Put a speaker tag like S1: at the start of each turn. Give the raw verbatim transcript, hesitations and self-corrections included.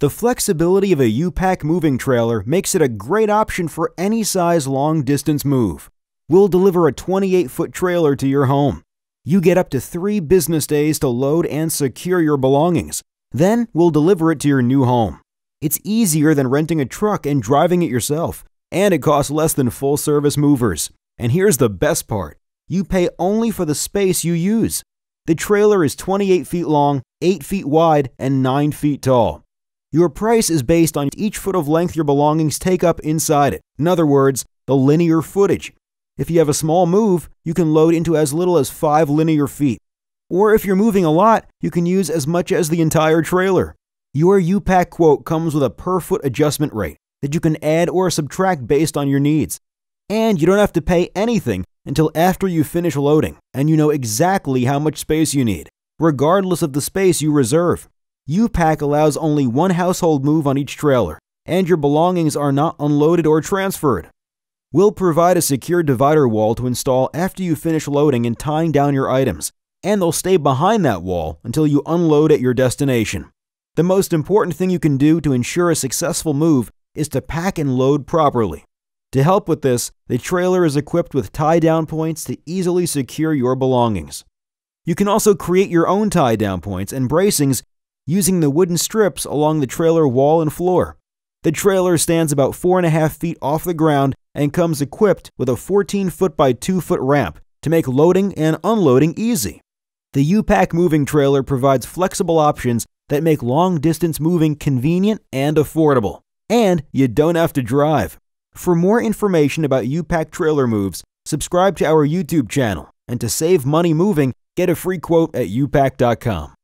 S1: The flexibility of a U-Pack moving trailer makes it a great option for any size long-distance move. We'll deliver a twenty-eight foot trailer to your home. You get up to three business days to load and secure your belongings. Then we'll deliver it to your new home. It's easier than renting a truck and driving it yourself, and it costs less than full-service movers. And here's the best part. You pay only for the space you use. The trailer is twenty-eight feet long, eight feet wide, and nine feet tall. Your price is based on each foot of length your belongings take up inside it. In other words, the linear footage. If you have a small move, you can load into as little as five linear feet. Or if you're moving a lot, you can use as much as the entire trailer. Your U-Pack quote comes with a per-foot adjustment rate that you can add or subtract based on your needs. And you don't have to pay anything until after you finish loading, and you know exactly how much space you need, regardless of the space you reserve. U-Pack allows only one household move on each trailer, and your belongings are not unloaded or transferred. We'll provide a secure divider wall to install after you finish loading and tying down your items, and they'll stay behind that wall until you unload at your destination. The most important thing you can do to ensure a successful move is to pack and load properly. To help with this, the trailer is equipped with tie-down points to easily secure your belongings. You can also create your own tie-down points and bracings using the wooden strips along the trailer wall and floor. The trailer stands about four and a half feet off the ground and comes equipped with a fourteen foot by two foot ramp to make loading and unloading easy. The U-Pack moving trailer provides flexible options that make long-distance moving convenient and affordable. And you don't have to drive. For more information about U-Pack trailer moves, subscribe to our YouTube channel. And to save money moving, get a free quote at U pack dot com.